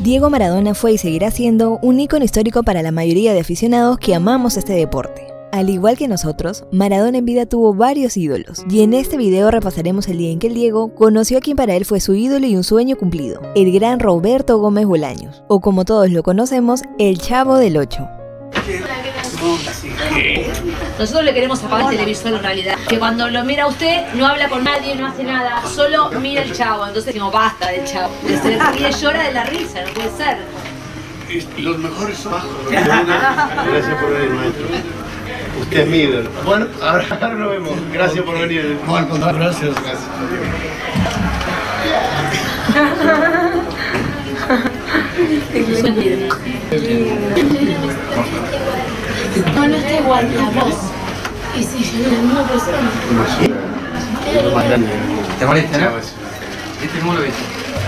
Diego Maradona fue y seguirá siendo un ícono histórico para la mayoría de aficionados que amamos este deporte. Al igual que nosotros, Maradona en vida tuvo varios ídolos, y en este video repasaremos el día en que el Diego conoció a quien para él fue su ídolo y un sueño cumplido, el gran Roberto Gómez Bolaños, o como todos lo conocemos, el Chavo del Ocho. Nosotros le queremos apagar el televisor en realidad. Que cuando lo mira usted, no habla con nadie, no hace nada, solo mira el Chavo. Entonces decimos, basta del Chavo. Se ríe, llora de la risa, no puede ser. Y los mejores son bajos. Gracias por venir, maestro. Usted es mi ídolo. Bueno, ahora nos vemos. Gracias por venir. No, al contrario, gracias. No está igual que la voz. Y si es la misma persona. Más grande. ¿Te molesta, no? ¿Viste cómo lo viste?